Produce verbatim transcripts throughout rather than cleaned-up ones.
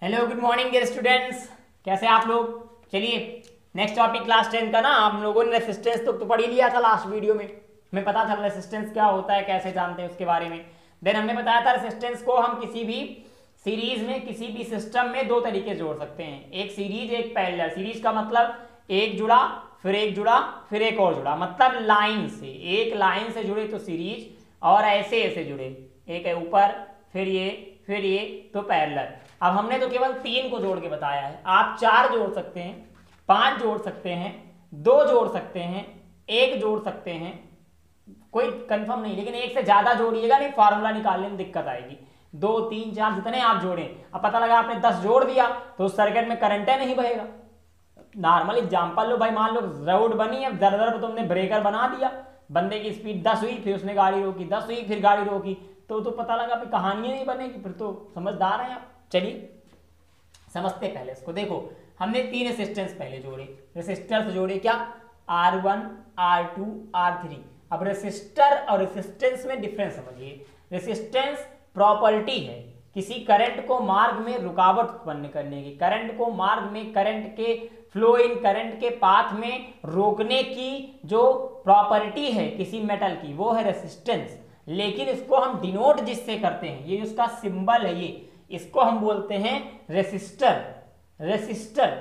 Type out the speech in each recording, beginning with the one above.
Hello good morning dear students, कैसे आप लोग। चलिए नेक्स्ट टॉपिक क्लास टेन का ना, आप लोगों ने रेसिस्टेंस तो, तो पढ़ ही लिया था लास्ट वीडियो में। हमें पता था रेसिस्टेंस क्या होता है, कैसे जानते हैं उसके बारे में। देन हमने बताया था रेसिस्टेंस को हम किसी भी सीरीज में, किसी भी सिस्टम में दो तरीके से जोड़ सकते हैं, एक सीरीज एक पैरेलल। सीरीज का मतलब एक जुड़ा फिर एक जुड़ा फिर एक और जुड़ा, मतलब लाइन से, एक लाइन से जुड़े तो सीरीज, और ऐसे ऐसे जुड़े, एक है ऊपर फिर ये फिर ये तो पैरेलल। अब हमने तो केवल तीन को जोड़ के बताया है, आप चार जोड़ सकते हैं, पांच जोड़ सकते हैं, दो जोड़ सकते हैं, एक जोड़ सकते हैं, कोई कंफर्म नहीं, लेकिन एक से ज्यादा जोड़िएगा नहीं, फार्मूला निकालने में दिक्कत आएगी। दो तीन चार जितने आप जोड़ें, अब पता लगा आपने दस जोड़ दिया तो उस सर्किट में करंट नहीं बहेगा। नॉर्मल एग्जांपल लो भाई, मान लो रोड बनी है, दर दर तुमने ब्रेकर बना दिया, बंदे की स्पीड दस हुई, फिर उसने गाड़ी रोकी, दस हुई फिर गाड़ी रोकी, तो तो पता लगा फिर कहानियां नहीं बनेगी, फिर तो समझदार हैं आप। चलिए समझते पहले इसको। देखो हमने तीन रेसिस्टेंस पहले जोड़े, रेसिस्टर से जोड़े क्या, R one R two R three. अब रेसिस्टर और रेसिस्टेंस में डिफरेंस समझिए। रेसिस्टेंस प्रॉपर्टी है किसी करंट को मार्ग में रुकावट उत्पन्न करने की, करंट को मार्ग में, करंट के फ्लो इन, करंट के पाथ में रोकने की जो प्रॉपर्टी है किसी मेटल की, वो है रेसिस्टेंस। लेकिन इसको हम डिनोट जिससे करते हैं, ये उसका सिंबल है, ये इसको हम बोलते हैं रेसिस्टर। रेसिस्टर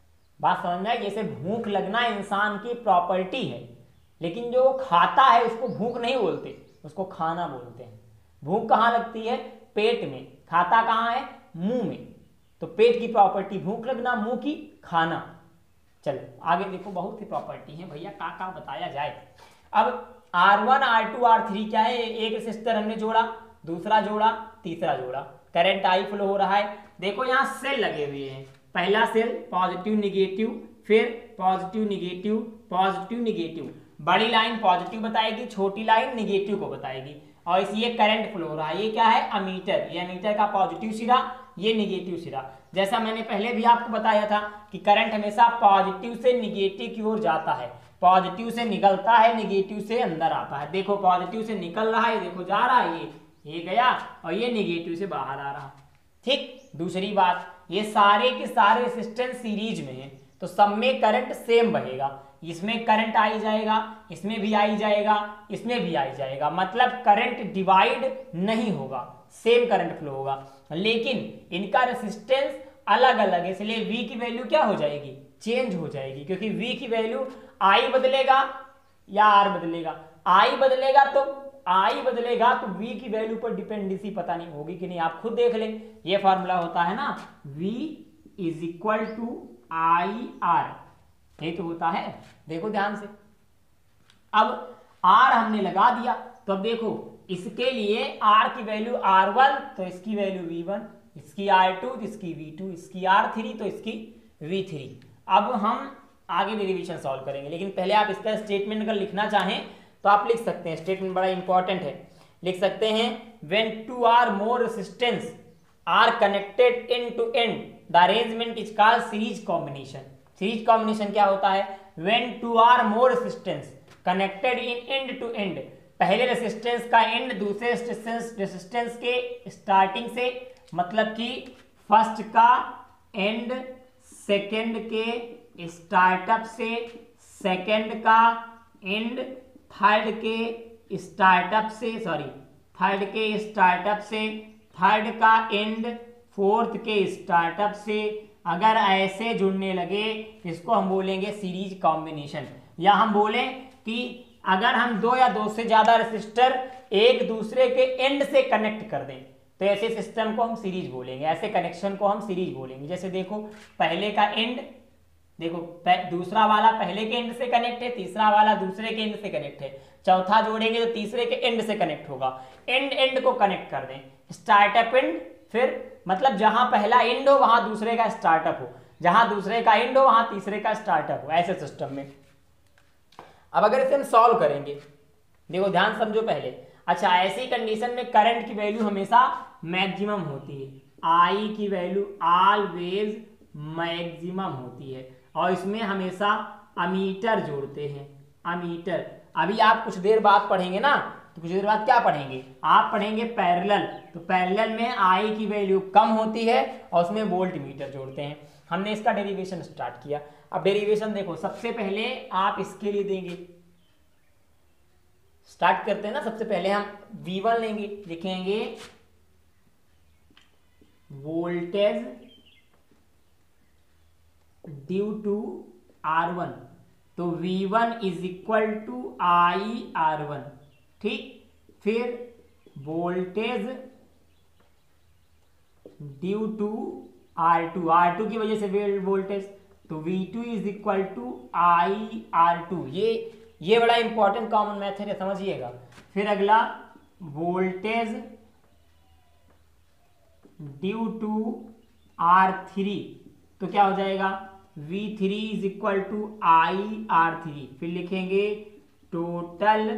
बात समझ में आई। जैसे भूख लगना इंसान की प्रॉपर्टी है, लेकिन जो खाता है उसको भूख नहीं बोलते, उसको खाना बोलते हैं। भूख कहाँ लगती है, पेट में, खाता कहाँ है, मुंह में। तो पेट की प्रॉपर्टी भूख लगना, मुंह की खाना। चलो आगे देखो, बहुत सी प्रॉपर्टी है भैया, का का बताया जाए। अब R one R two R three क्या है, एक रेसिस्टर हमने जोड़ा, दूसरा जोड़ा, तीसरा जोड़ा, करंट आई फ्लो हो रहा है। देखो यहाँ सेल लगे हुए हैं, पहला सेल पॉजिटिव निगेटिव, फिर पॉजिटिव निगेटिव पॉजिटिव निगेटिव। बड़ी लाइन पॉजिटिव बताएगी, छोटी लाइन निगेटिव को बताएगी, और इस ये करंट फ्लो हो रहा है। ये क्या है, अमीटर, ये अमीटर का पॉजिटिव सिरा, ये निगेटिव सिरा। जैसा मैंने पहले भी आपको बताया था कि करंट हमेशा पॉजिटिव से निगेटिव की ओर जाता है, पॉजिटिव से निकलता है, निगेटिव से अंदर आता है। देखो पॉजिटिव से निकल रहा है, देखो जा रहा है, ये ये गया, और ये निगेटिव से बाहर आ रहा। ठीक। दूसरी बात, ये सारे के सारे रेसिस्टेंस सीरीज में है, तो सब में करंट सेम बहेगा। इसमें करंट आई जाएगा, इसमें भी आई जाएगा, इसमें भी आई जाएगा, मतलब करंट डिवाइड नहीं होगा, सेम करंट फ्लो होगा। लेकिन इनका रेसिस्टेंस अलग अलग है, इसलिए V की वैल्यू क्या हो जाएगी, चेंज हो जाएगी, क्योंकि V की वैल्यू I बदलेगा या R बदलेगा। I बदलेगा तो I बदलेगा तो V की वैल्यू पर डिपेंडेंसी पता नहीं होगी कि नहीं, आप खुद देख लें। ये फॉर्मूला होता है ना, V is equal to I R, यही तो होता है। देखो ध्यान से, अब R हमने लगा दिया, तो अब देखो इसके लिए R की वैल्यू आर वन, तो इसकी वैल्यू वी वन, इसकी आर टू तो इसकी वी टू, इसकी आर थ्री तो इसकी वी थ्री। अब हम आगे डेरिवेशन सॉल्व करेंगे, लेकिन पहले आप इसका स्टेटमेंट अगर लिखना चाहें तो आप लिख सकते हैं। स्टेटमेंट बड़ा इंपॉर्टेंट है, लिख सकते हैं when two are more resistance are connected end to end the arrangement is called series combination. Series combination क्या होता है, when two are more resistance connected in end to end, पहले रेसिस्टेंस का एंड दूसरे रेसिस्टेंस रेसिस्टेंस के starting से, मतलब कि फर्स्ट का एंड सेकंड के स्टार्टअप से, सेकंड का एंड थर्ड के स्टार्टअप से, सॉरी थर्ड के स्टार्टअप से, थर्ड का एंड फोर्थ के स्टार्टअप से, अगर ऐसे जुड़ने लगे इसको हम बोलेंगे सीरीज कॉम्बिनेशन। या हम बोलें कि अगर हम दो या दो से ज्यादा रेसिस्टर एक दूसरे के एंड से कनेक्ट कर दें तो ऐसे सिस्टम को हम सीरीज बोलेंगे, ऐसे कनेक्शन को हम सीरीज बोलेंगे। जैसे देखो पहले का एंड, देखो दूसरा वाला पहले के एंड से कनेक्ट है, तीसरा वाला दूसरे के एंड से कनेक्ट है, चौथा जोड़ेंगे तो तीसरे के एंड से कनेक्ट होगा। एंड एंड को कनेक्ट कर दें, स्टार्टअप एंड, फिर मतलब जहां पहला एंड हो वहां दूसरे का स्टार्टअप हो, जहां दूसरे का एंड हो वहां तीसरे का स्टार्टअप हो, ऐसे सिस्टम में। अब अगर इसे हम सॉल्व करेंगे, देखो ध्यान समझो पहले। अच्छा, ऐसी कंडीशन में करंट की वैल्यू हमेशा मैक्सिमम होती है, आई की वैल्यू ऑलवेज मैक्सिमम होती है, और इसमें हमेशा अमीटर जोड़ते हैं, अमीटर। अभी आप कुछ देर बाद पढ़ेंगे ना, तो कुछ देर बाद क्या पढ़ेंगे, आप पढ़ेंगे पैरेलल। तो पैरेलल में आई की वैल्यू कम होती है और उसमें वोल्ट मीटर जोड़ते हैं। हमने इसका डेरिवेशन स्टार्ट किया। अब डेरिवेशन देखो, सबसे पहले आप इसके लिए देंगे, स्टार्ट करते हैं ना, सबसे पहले हम वी वन लेंगे, लिखेंगे voltage due to R one, तो V one is equal to I R one, ठीक। फिर voltage due to R two, R two की वजह से वोल्टेज, तो V two is equal to I R two. ये ये बड़ा इंपॉर्टेंट कॉमन मेथड है, समझिएगा। फिर अगला voltage due to R three, तो क्या हो जाएगा V three is equal to I R three. फिर लिखेंगे टोटल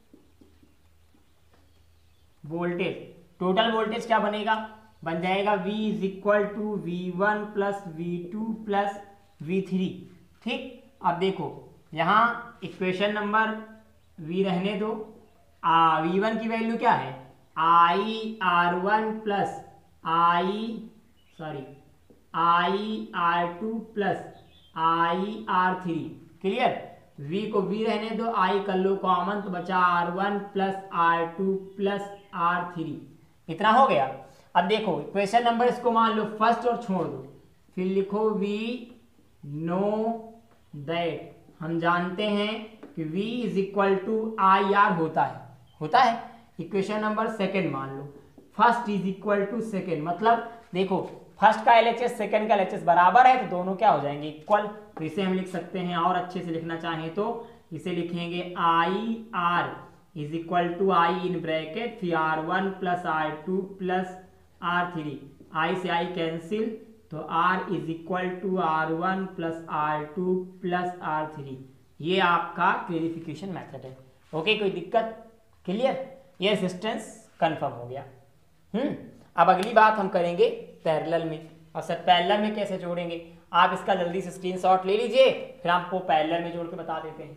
वोल्टेज, टोटल वोल्टेज क्या बनेगा, बन जाएगा V is equal to V one plus V two plus V three, ठीक। अब देखो यहाँ इक्वेशन नंबर V रहने दो, आ वी वन की वैल्यू क्या है I R one plus I sorry I R two plus I R three, clear. V को V रहने दो, आई कर लो कॉमन, तो बचा R one plus R two plus R three, इतना हो गया। अब देखो इक्वेशन नंबर इसको मान लो फर्स्ट और छोड़ दो, फिर लिखो वी नो दैट, हम जानते हैं कि V is equal to I R होता है, होता है। इक्वेशन नंबर सेकेंड मान लो, first is equal to second, मतलब देखो फर्स्ट का एलएचएस सेकेंड का एलएचएस बराबर है, तो दोनों क्या हो जाएंगे इक्वल। तो इसे हम लिख सकते हैं, और अच्छे से लिखना चाहें तो इसे लिखेंगे I R is equal to I in bracket फिर R one plus R two plus R three, I से आई कैंसिल, तो R is equal to R one plus R two plus R three. ये आपका clarification method है। Okay, कोई दिक्कत, clear, ये resistance confirm हो गया। हम्म अब अगली बात हम करेंगे पैरेलल में। और सर पैरेलल में कैसे जोड़ेंगे, आप इसका जल्दी से स्क्रीनशॉट ले लीजिए, फिर आपको पैरेलल में जोड़ के बता देते हैं।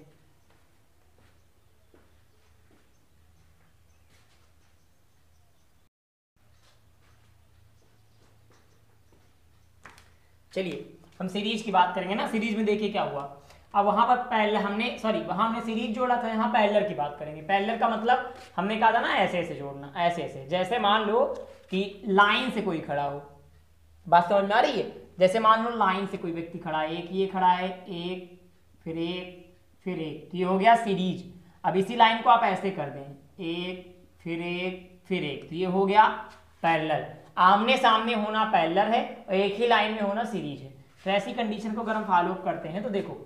चलिए हम सीरीज की बात करेंगे ना। सीरीज में देखिए क्या हुआ, अब वहां पर पहले हमने सॉरी वहां हमने सीरीज जोड़ा था, यहाँ पैरेलल की बात करेंगे। पैरेलल का मतलब हमने कहा था ना ऐसे ऐसे जोड़ना, ऐसे ऐसे। जैसे मान लो कि लाइन से कोई खड़ा हो, बात समझ में आ रही है। जैसे मान लो लाइन से कोई व्यक्ति खड़ा है, एक ये खड़ा है, एक फिर एक फिर एक, तो ये हो गया सीरीज। अब इसी लाइन को आप ऐसे कर दें, एक फिर एक फिर एक, तो ये हो गया पैरेलल। आमने सामने होना पैरेलल है और एक ही लाइन में होना सीरीज है। तो ऐसी कंडीशन को अगर हम फॉलो अप करते हैं तो देखो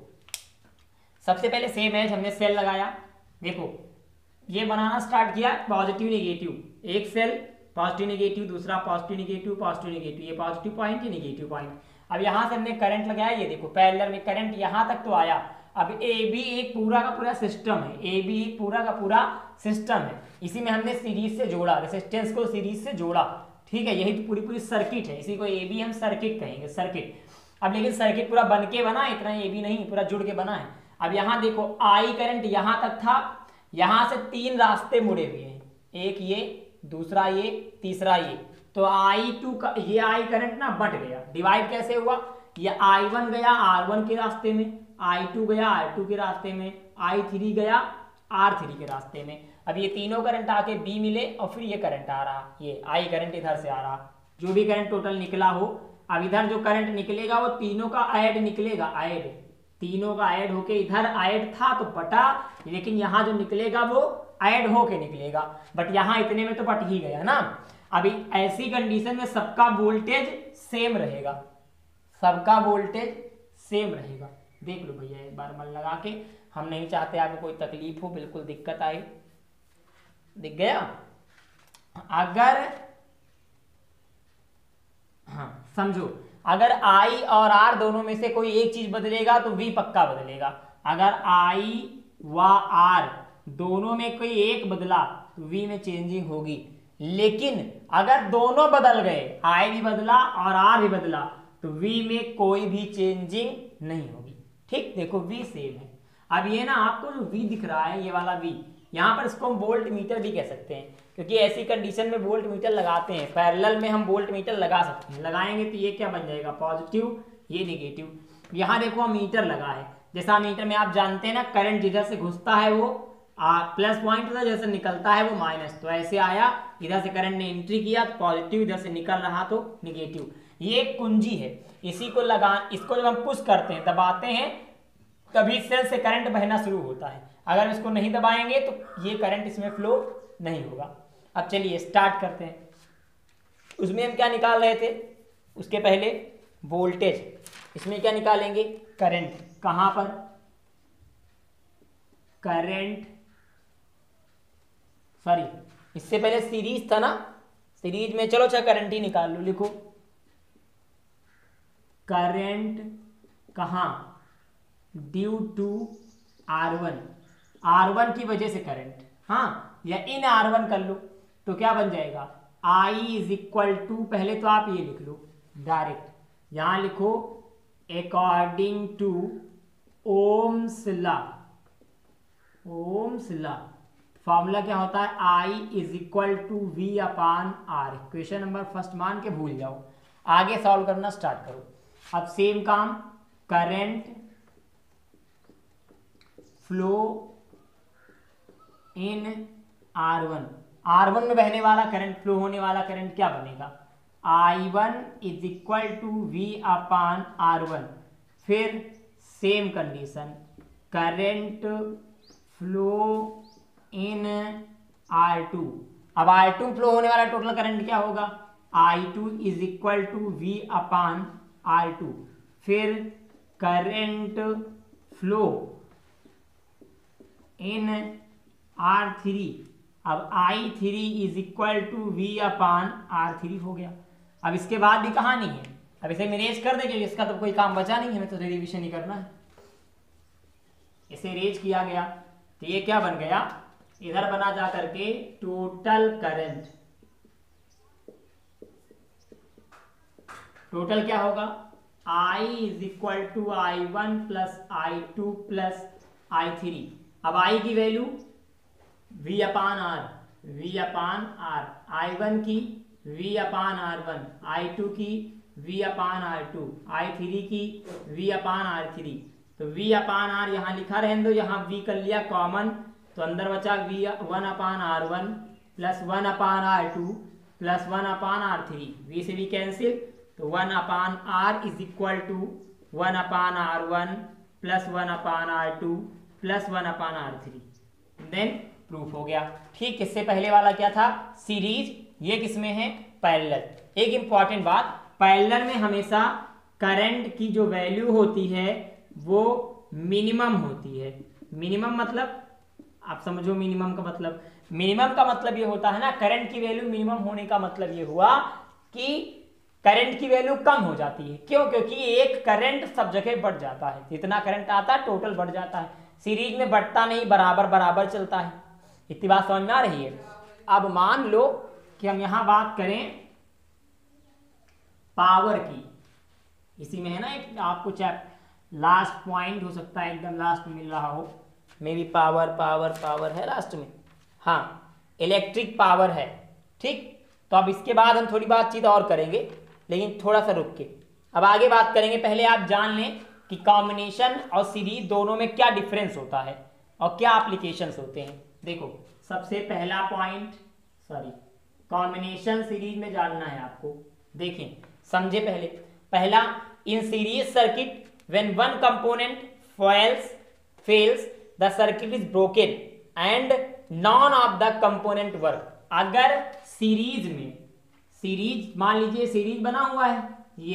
सबसे पहले सेम एज हमने सेल लगाया, देखो ये बनाना स्टार्ट किया पॉजिटिव नेगेटिव, एक सेल पॉजिटिव नेगेटिव, दूसरा पॉजिटिव नेगेटिव पॉजिटिव नेगेटिव, ये पॉजिटिव पॉइंट ये नेगेटिव पॉइंट। अब यहाँ से हमने करंट लगाया, ये देखो पैरेलल में करंट यहाँ तक तो आया। अब ए बी एक पूरा का पूरा सिस्टम है, ए बी एक पूरा का पूरा सिस्टम है, इसी में हमने सीरीज से जोड़ा, रेजिस्टेंस को सीरीज से जोड़ा, ठीक है। यही तो पूरी पूरी सर्किट है, इसी को ए बी हम सर्किट कहेंगे, सर्किट। अब लेकिन सर्किट पूरा बन के बना, इतना ए बी नहीं, पूरा जुड़ के बना है। अब यहाँ देखो आई करंट यहाँ तक था, यहाँ से तीन रास्ते मुड़े हुए हैं, एक ये, दूसरा ये, तीसरा ये। तो आई टू का ये आई करंट ना बट गया, डिवाइड कैसे हुआ, ये आई वन गया आर वन के रास्ते में, आई टू गया आर टू के रास्ते में, आई थ्री गया आर थ्री के रास्ते में। अब ये तीनों करंट आके बी मिले और फिर ये करंट आ रहा, ये आई करंट इधर से आ रहा, जो भी करंट टोटल निकला हो। अब इधर जो करंट निकलेगा वो तीनों का ऐड निकलेगा, ऐड, तीनों का ऐड होके इधर ऐड था तो बटा, लेकिन यहाँ जो निकलेगा वो ऐड होके निकलेगा, बट यहाँ इतने में तो बट ही गया ना। अभी ऐसी कंडीशन में सबका वोल्टेज सेम रहेगा, सबका वोल्टेज सेम रहेगा। देख लो भैया एक बार मन लगा के, हम नहीं चाहते आपको कोई तकलीफ हो, बिल्कुल दिक्कत आए। दिख गया, अगर हाँ समझो, अगर I और R दोनों में से कोई एक चीज बदलेगा तो V पक्का बदलेगा। अगर I व R दोनों में कोई एक बदला तो V में चेंजिंग होगी, लेकिन अगर दोनों बदल गए, I भी बदला और R भी बदला, तो V में कोई भी चेंजिंग नहीं होगी। ठीक, देखो V सेम है। अब ये ना आपको जो V दिख रहा है, ये वाला V, यहाँ पर इसको हम वोल्ट मीटर भी कह सकते हैं, क्योंकि ऐसी कंडीशन में वोल्ट मीटर लगाते हैं, पैरेलल में हम वोल्ट मीटर लगा सकते हैं। लगाएंगे तो ये क्या बन जाएगा, पॉजिटिव, ये निगेटिव। यहाँ देखो मीटर लगा है, जैसा मीटर में आप जानते हैं ना, करंट जिधर से घुसता है वो प्लस पॉइंट होता है, जैसे निकलता है वो माइनस। तो ऐसे आया, इधर से करंट ने एंट्री किया तो पॉजिटिव, इधर से निकल रहा तो निगेटिव। ये एक कुंजी है, इसी को लगा, इसको जब हम पुश करते हैं, दबाते हैं, तभी सेल से करंट बहना शुरू होता है। अगर इसको नहीं दबाएंगे तो ये करंट इसमें फ्लो नहीं होगा। अब चलिए स्टार्ट करते हैं। उसमें हम क्या निकाल रहे थे, उसके पहले वोल्टेज, इसमें क्या निकालेंगे, करंट। कहां पर, करंट, सॉरी इससे पहले सीरीज था ना, सीरीज में चलो अच्छा करंट ही निकाल लो। लिखो करंट कहां, due to R one, R one की वजह से करंट, हाँ, या इन आर वन कर लो तो क्या बन जाएगा, I इज इक्वल टू, पहले तो आप ये लिख लो डायरेक्ट, यहां लिखो according to Ohm's law, Ohm's law formula क्या होता है, I is equal to V upon R. Question number first मान के भूल जाओ, आगे सॉल्व करना स्टार्ट करो। अब सेम काम, current flow in R one, R one में बहने वाला करंट, फ्लो होने वाला करंट क्या बनेगा, I one is equal to V upon R one. फिर same condition, current flow in R two. अब आर टू फ्लो होने वाला टोटल करंट क्या होगा, I two is equal to V upon R two. फिर current flow in R three, अब I three is equal to V upon R three हो गया। अब इसके बाद भी कहानी है, अब इसे इरेज कर देंगे, इसका तो कोई काम बचा नहीं, हमें तो डेरिवेशन ही करना है। इसे इरेज किया गया तो ये क्या बन गया, इधर बना जा करके टोटल करंट, टोटल क्या होगा, I is equal to I one plus I two plus I three. अब I की value V upon R, V upon R, I one की V upon R one, I two की V upon R two, I three की V upon R three. तो V upon R यहाँ लिखा रहने दो, यहाँ V कर लिया कॉमन, तो अंदर बचा V one upon R one plus one upon R two plus one upon R three. V से V कैंसिल, तो one upon R is equal to one upon R one plus one upon R two plus one upon R three, then proof हो गया। ठीक, इससे पहले वाला क्या था, सीरीज, ये किसमें है, पैरेलल। एक इंपॉर्टेंट बात, पैरेलल में हमेशा करंट की जो वैल्यू होती है वो मिनिमम होती है। मिनिमम मतलब आप समझो, मिनिमम का मतलब, मिनिमम का मतलब ये होता है ना, करंट की वैल्यू मिनिमम होने का मतलब ये हुआ कि करंट की वैल्यू कम हो जाती है। क्यों, क्योंकि एक करंट सब जगह बढ़ जाता है, जितना करंट आता है टोटल बढ़ जाता है। सीरीज में बढ़ता नहीं, बराबर बराबर चलता है। इतनी बात समझ में आ रही है। अब मान लो कि हम यहां बात करें पावर की, इसी में है ना एक आपको चैप लास्ट पॉइंट हो सकता है, एकदम लास्ट में मिल रहा हो, may be power power power है लास्ट में, हाँ इलेक्ट्रिक पावर है। ठीक, तो अब इसके बाद हम थोड़ी बातचीत और करेंगे, लेकिन थोड़ा सा रुक के अब आगे बात करेंगे। पहले आप जान लें कि कॉम्बिनेशन और सीरीज दोनों में क्या डिफरेंस होता है और क्या एप्लीकेशंस होते हैं। देखो, सबसे पहला पॉइंट, सॉरी कॉम्बिनेशन सीरीज में जानना है आपको। देखें, समझे पहले। पहला, in series circuit when one component fails fails the circuit is broken and none of the component work. अगर सीरीज में, सीरीज मान लीजिए सीरीज बना हुआ है, ये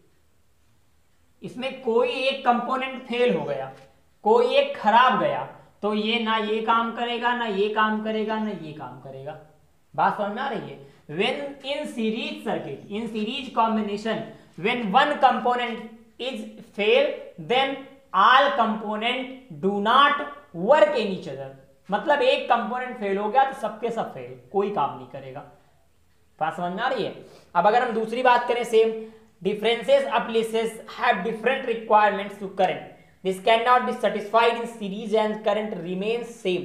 इसमें कोई एक कंपोनेंट फेल हो गया, कोई एक खराब गया, तो ये ना ये काम करेगा, ना ये काम करेगा, ना ये काम करेगा। बात समझ में आ रही है। When in series circuit, in series combination, when one component is fail then all component do not work in each other. मतलब एक कंपोनेंट फेल हो गया तो सबके सब फेल, कोई काम नहीं करेगा। बात समझ में आ रही है। अब अगर हम दूसरी बात करें, same differences of places have different requirements to current, this can not be satisfied in series and current remains same.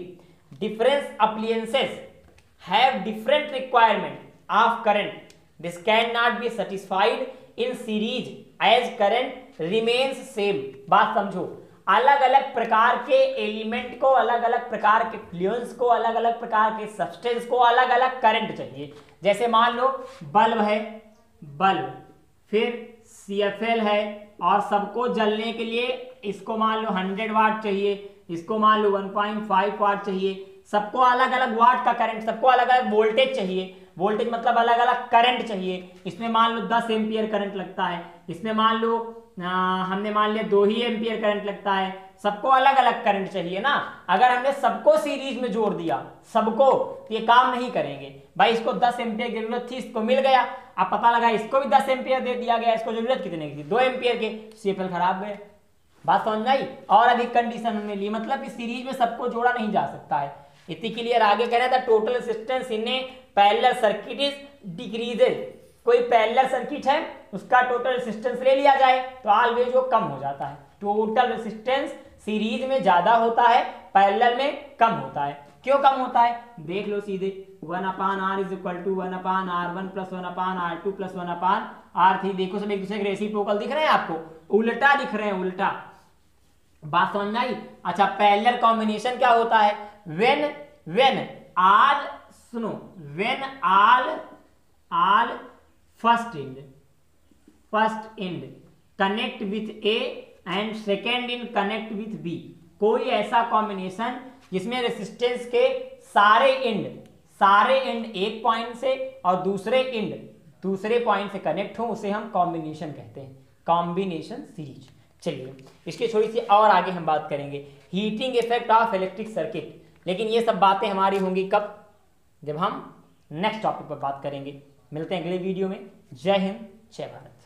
different appliances have different requirement of current. This cannot be satisfied in series as current remains same. बात समझो, अलग अलग प्रकार के element को, अलग अलग प्रकार के फ्लुएंस को, अलग अलग प्रकार के सब्सटेंस को अलग अलग करंट चाहिए। जैसे मान लो बल्ब है, बल्ब, फिर सी एफ एल है, और सबको जलने के लिए इसको मान लो हंड्रेड वाट चाहिए, इसको मान लो वन पॉइंट फाइव वाट चाहिए, सबको अलग अलग वाट का करंट, सबको अलग अलग वोल्टेज चाहिए। वोल्टेज मतलब अलग अलग करंट चाहिए। इसमें मान लो दस एम्पियर करंट लगता है, इसमें मान लो आ, हमने मान लिया दो ही एम्पियर करंट लगता है। सबको अलग अलग करंट चाहिए ना। अगर हमने सबको सीरीज में जोड़ दिया, सबको, तो ये काम नहीं करेंगे भाई। इसको दस एम्पियर की जरूरत थी, इसको मिल गया, अब पता लगा इसको भी दस एम्पियर दे दिया गया, इसको जरूरत कितने की थी, दो एम्पियर के, सीएफएल खराब गए। बात समझ आई। और अधिक कंडीशन हमने ली, मतलब इस सीरीज में सबको जोड़ा नहीं जा सकता है। इतनी क्लियर। आगे कह रहा था total resistance in a parallel circuit is decreases. कोई पैरेलल सर्किट है, उसका टोटल रेजिस्टेंस ले लिया जाए तो ऑलवेज वो कम हो जाता है। टोटल रेजिस्टेंस सीरीज में ज्यादा होता है, पैरेलल में कम होता है। क्यों कम होता है देख लो सीधे, one upon R is equal to one upon R one plus one upon R two plus one upon R three. देखो सब एक दूसरे के रेसिप्रोकल दिख रहे हैं आपको, उल्टा दिख रहे हैं, उल्टा। बात समझ आई। अच्छा, पैरेलल कॉम्बिनेशन क्या होता है? व्हेन व्हेन आल, सुनो, when all all first end first end connect with A end second end connect with B. कोई ऐसा कॉम्बिनेशन जिसमें रेसिस्टेंस के सारे एंड सारे एंड एक पॉइंट से और दूसरे एंड दूसरे पॉइंट से कनेक्ट हो, उसे हम कॉम्बिनेशन कहते हैं, कॉम्बिनेशन सीरीज। चलिए इसकी थोड़ी सी और आगे हम बात करेंगे, heating effect of electric circuit. लेकिन ये सब बातें हमारी होंगी कब? जब हम नेक्स्ट टॉपिक पर बात करेंगे। मिलते हैं अगले वीडियो में। जय हिंद, जय भारत।